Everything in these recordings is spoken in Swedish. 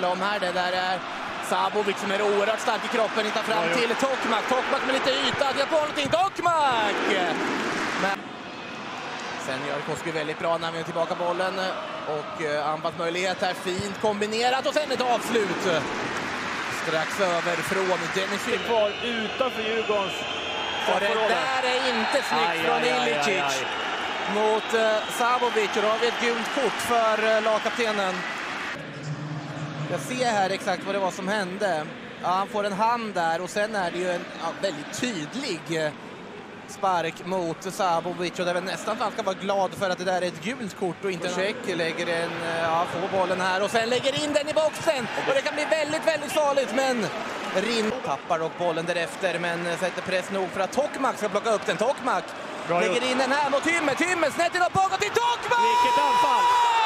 ställa om här. Det där är Sabovic som är oerhört stark i kroppen. Hittar fram till Tokmak. Tokmak med lite yta. Jag får någonting. Tokmak! Men sen gör Koski väldigt bra när han är tillbaka bollen. Och anfallsmöjlighet här. Fint kombinerat. Och sen ett avslut. Strax över från Dennis Hymmet. Kvar utanför Djurgårdens. Och det där är inte snyggt från Ilicic mot Sabovic. Och då har vi ett gult kort för lagkaptenen. Jag ser här exakt vad det var som hände. Ja, han får en hand där och sen är det ju en väldigt tydlig spark mot Sabovic. Och det är väl nästan han ska vara glad för att det där är ett gult kort och inte check. Lägger en, får bollen här och sen lägger in den i boxen. Och det kan bli väldigt, väldigt farligt, men Rin tappar dock bollen därefter, men sätter press nog för att Tokmak ska plocka upp den. Tokmak lägger in den här mot Hymmet. Hymmet snett inåt bakåt till Tokmak! Vilket anfall!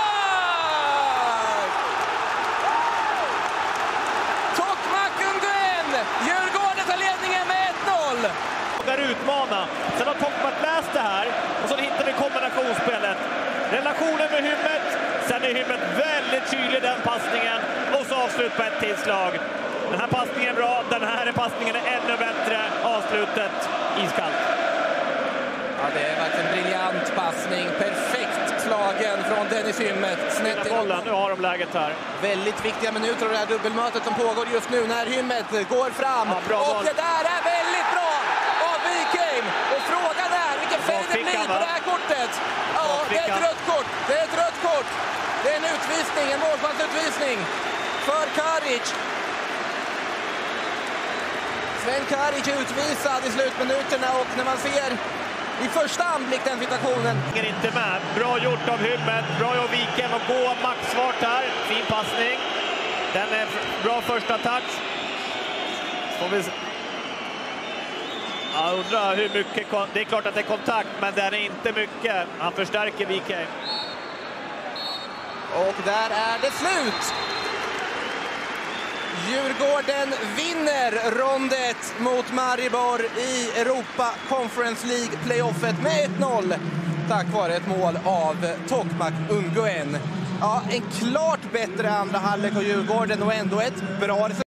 Tokmak Unguen! Djurgården tar ledningen med 1-0! Där utmana. Sen har Tokmak läst det här och så hittar vi kombinationsspelet. Relationen med Hymmet. Sen är Hymmet väldigt tydlig den passningen och så avslut på ett tillslag. Den här passningen är bra, den här passningen är ännu bättre. Avslutet iskallt. Ja, det är verkligen en briljant passning. Perfekt slagen från Dennis Hymmet. Snett bollen, nu har de läget här. Väldigt viktiga minuter av det här dubbelmötet som pågår just nu när Hymmet går fram. Ja, och det där är väldigt bra av Wikheim. Och frågan är vilken färg det blir på det här kortet. Ja, det är ett rött kort. Det är ett rött kort. Det är en utvisning, en målchansutvisning för Karic. Sven Karic är utvisad i slutminuterna och när man ser i första anblick den situationen. Är inte med. Bra gjort av Hymmet. Bra av Wikheim att gå maxfart här. Fin passning. Den är bra första touch. Får vi se. Jag undrar hur mycket. Det är klart att det är kontakt, men den är inte mycket. Han förstärker Wikheim. Och där är det slut. Djurgården vinner rond 1 mot Maribor i Europa Conference League playoffet med 1-0 tack vare ett mål av Tokmak Unguen. Ja, en klart bättre andra halvlek av Djurgården och ändå ett bra resultat.